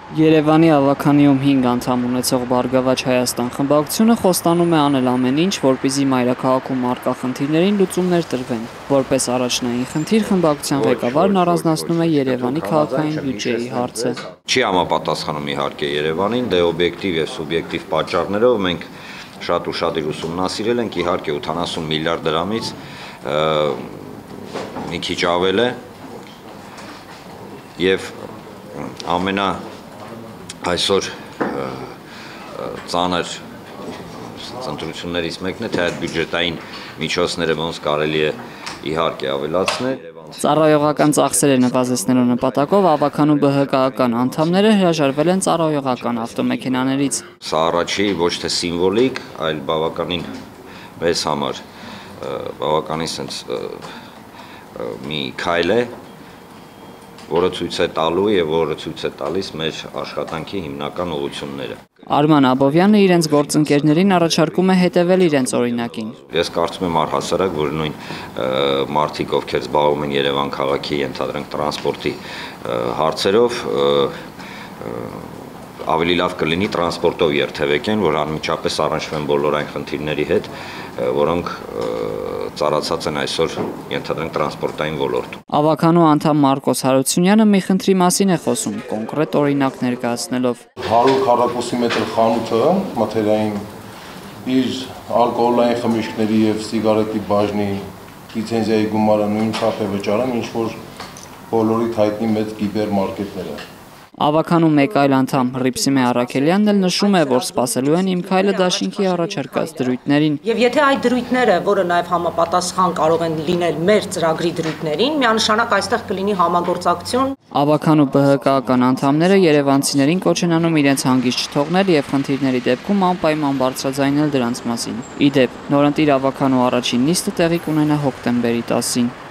Երևանի ավականիում 5 անդամ ունեցող Բարգավաճ Հայաստան խմբակցությունը խոստանում է անել ամեն ինչ, որպեսզի մայրաքաղաքում առկա խնդիրներին լուծումներ տրվեն։ Որպես առաջնային խնդիր խմբակցության ղեկավարն առանձնացնում է Երևանի քաղաքային բյուջեի հարցը։ Չի համապատասխանում իհարկե Երևանին, դե օբյեկտիվ եւ սուբյեկտիվ պատճառներով մենք շատ ուշադիր ուսումնասիրել ենք, իհարկե 80 միլիարդ դրամից մի քիչ ավել է եւ այսօր ծանր ընտրություններից մեկն է, թե այդ բյուջետային միջոցները ոնց կարելի է իհարկե ավելացնել։ Ծառայողական ծախսերը նվազեցնելու նպատակով ավականու ԲՀԿ-ական անդամները հրաժարվել են ծառայողական ավտոմեքենաներից։ Սա առաջի ոչ թե սիմվոլիկ, այլ բավականին մեծ համար բավականին sense մի քայլ է, որը ցույց է տալու եւ որը ցույց է տալիս մեր աշխատանքի հիմնական ուղղությունները։ Արման Աբովյանը իրենց գործընկերներին առաջարկում է հետևել իրենց օրինակին։ Ես կարծում եմ առհասարակ, որ նույն մարդիկ, ովքեր զբաղվում են Երևան քաղաքի ենթադրենք տրանսպորտի հարցերով, ավելի լավ կլինի տրանսպորտով երթևեկեն, որ անմիջապես առնչվեն բոլոր այն խնդիրների հետ, որոնք ծառացած են այսօր ենթադրենք տրանսպորտային ոլորտում։ Ավականու անդամ Մարկոս Հարությունյանը մի խնդրի մասին է խոսում, կոնկրետ օրինակ ներկայացնելով։ 100 քառակուսի մետր խանութը մթերային իր ալկոհոլային խմիչքների եւ սիգարետի բաժնի լիցենզիայի գումարը նույն չափ է վճարում, ինչ որ բոլորի հայտնի մեծ կիբերմարկետները։ Ավականու մեկ այլ անդամ Հռիփսիմե Առաքելյանն էլ նշում է, որ սպասելու են Իմ քայլը դաշինքի առաջարկած դրույթներին։ Եվ եթե այդ դրույթները, որը նաև համապատասխան կարող են լինել մեր ծրագրի դրույթներին, միանշանակ այստեղ կլինի համագործակցություն։ Ավականու ԲՀԿ-ական անդամները երևանցիներին կոչ են անում իրենց հանգիստ չթողնել եւ խնդիրների դեպքում անպայման բարձրաձայնել դրանց մասին։ Ի դեպ, նորընտիր ավականու առաջին նիստը տեղի կունենա հոկտեմբերի 10-ին։